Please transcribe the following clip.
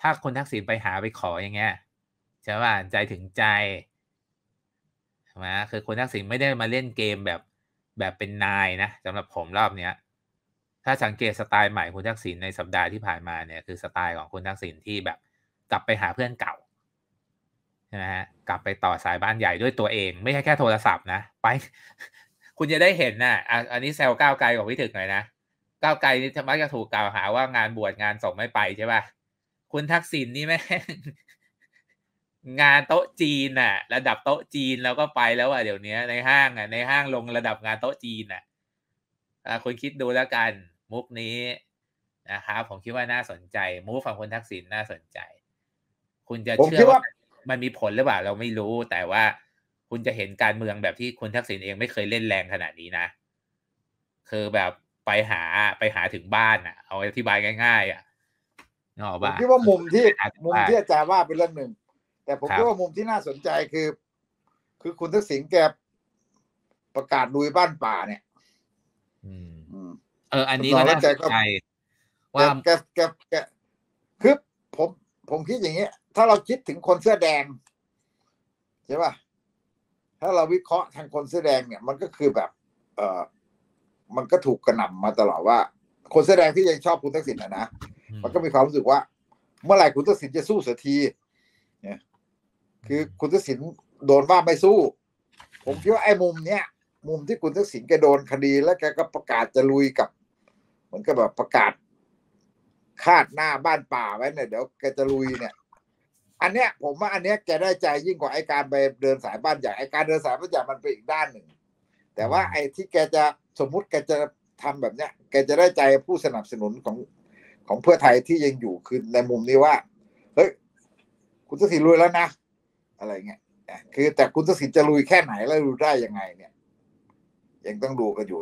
ถ้าคุณทักษิณไปหาไปขออย่างเงี้ยใช่เปล่าใจถึงใจใช่ไหมคือคุณทักษิณไม่ได้มาเล่นเกมแบบเป็นนายนะสำหรับผมรอบเนี้ยถ้าสังเกตสไตล์ใหม่คุณทักษิณในสัปดาห์ที่ผ่านมาเนี่ยคือสไตล์ของคุณทักษิณที่แบบกลับไปหาเพื่อนเก่าใช่ไหมฮะกลับไปต่อสายบ้านใหญ่ด้วยตัวเองไม่ใช่แค่โทรศัพท์นะไปคุณจะได้เห็นน่ะอันนี้แซวก้าวไกลของพี่ถึกหน่อยนะก้าวไกลนี่มักจะถูกกล่าวหาว่างานบวชงานศพไม่ไปใช่ป่ะคุณทักษิณนี่แม่ง งานโต๊ะจีนน่ะระดับโต๊ะจีนเราก็ไปแล้วอะเดี๋ยวนี้ในห้างอะในห้างลงระดับงานโต๊ะจีนน่ะคุณคิดดูแล้วกันมุกนี้นะครับผมคิดว่าน่าสนใจมูฟฝั่งคุณทักษิณน่าสนใจคุณจะเชื่อว่ามันมีผลหรือเปล่าเราไม่รู้แต่ว่าคุณจะเห็นการเมืองแบบที่คุณทักษิณเองไม่เคยเล่นแรงขนาดนี้นะคือแบบไปหาถึงบ้านอ่ะเอาอธิบายง่ายๆอ่ะนึกออกผมป่ะคิดว่ามุมที่อาอาจารย์ว่าเป็นเรื่องหนึ่งแต่ผมคิดว่ามุมที่น่าสนใจคือคุณทักษิณแกประกาศลุยบ้านป่าเนี่ยอันนี้ก็น่าสนใจว่าแกคือผมคิดอย่างนี้ถ้าเราคิดถึงคนเสื้อแดงใช่ป่ะถ้าเราวิเคราะห์ทางคนเสื้อแดงเนี่ยมันก็คือแบบมันก็ถูกกระหน่ำมาตลอดว่าคนเสื้อแดงที่ยังชอบคุณทักษิณนะมันก็มีความรู้สึกว่าเมื่อไหร่คุณทักษิณจะสู้เสียทีเนี่ยคือคุณทักษิณโดนว่าไม่สู้ผมคิดว่าไอ้มุมเนี้ยมุมที่คุณทักษิณแกโดนคดีแล้วแกก็ประกาศจะลุยกับเหมือนกับแบบประกาศคาดหน้าบ้านป่าไว้เนี่ยเดี๋ยวแกจะลุยเนี่ยอันเนี้ยผมว่าอันเนี้ยแกได้ใจยิ่งกว่าไอ้การไปเดินสายบ้านใหญ่ไอ้การเดินสายบ้านใหญ่มันเป็นอีกด้านหนึ่งแต่ว่าไอ้ที่แกจะสมมุติแกจะทำแบบเนี้ยแกจะได้ใจผู้สนับสนุนของเพื่อไทยที่ยังอยู่คือในมุมนี้ว่าเฮ้ยคุณทักษิณลุยแล้วนะอะไรเงี้ยคือแต่คุณทักษิณจะลุยแค่ไหนแล้วลุยได้ยังไงเนี่ยยังต้องดูกันอยู่